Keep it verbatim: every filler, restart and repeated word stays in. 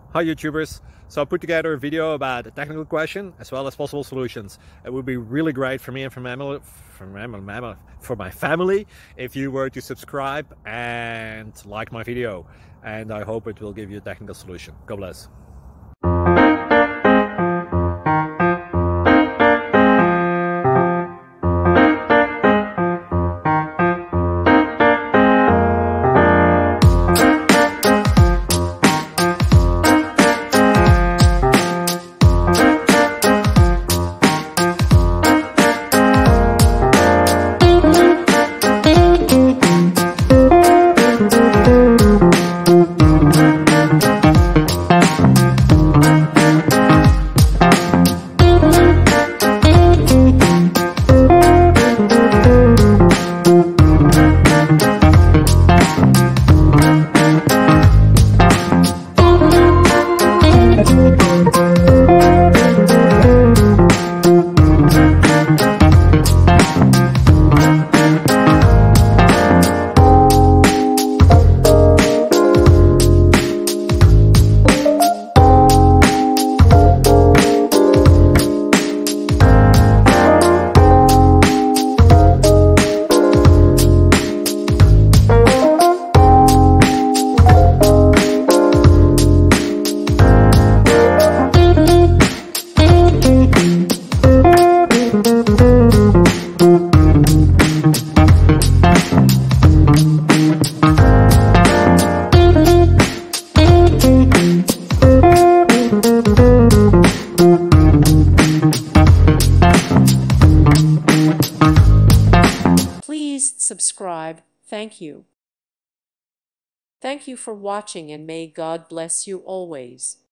Hi YouTubers. So I put together a video about a technical question as well as possible solutions. It would be really great for me and for my family, for my, for my family if you were to subscribe and like my video. And I hope it will give you a technical solution. God bless. Please subscribe. Thank you. Thank you for watching, and may God bless you always.